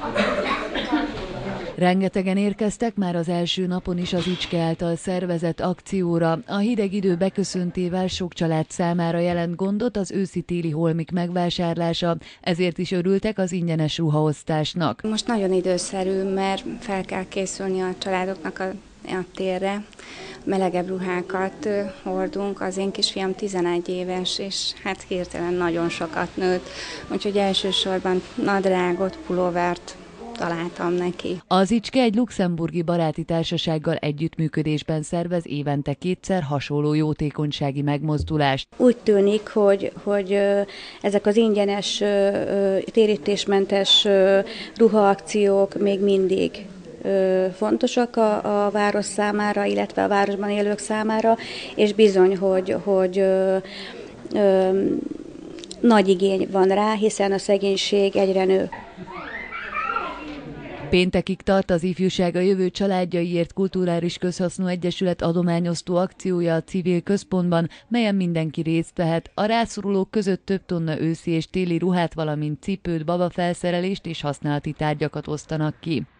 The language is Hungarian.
Rengetegen érkeztek már az első napon is az ICSKE által szervezett akcióra. A hideg idő beköszöntével sok család számára jelent gondot az őszi-téli holmik megvásárlása, ezért is örültek az ingyenes ruhaosztásnak. Most nagyon időszerű, mert fel kell készülni a családoknak a térre. Melegebb ruhákat hordunk, az én kisfiam 11 éves, és hát hirtelen nagyon sokat nőtt, úgyhogy elsősorban nadrágot, pulóvert találtam neki. Az ICSKE egy luxemburgi baráti társasággal együttműködésben szervez évente kétszer hasonló jótékonysági megmozdulást. Úgy tűnik, hogy ezek az ingyenes, térítésmentes ruhaakciók még mindig fontosak a város számára, illetve a városban élők számára, és bizony, hogy nagy igény van rá, hiszen a szegénység egyre nő. Péntekig tart az Ifjúság a Jövő Családjaiért Kulturális Közhasznú Egyesület adományosztó akciója a civil központban, melyen mindenki részt vehet. A rászorulók között több tonna őszi és téli ruhát, valamint cipőt, babafelszerelést és használati tárgyakat osztanak ki.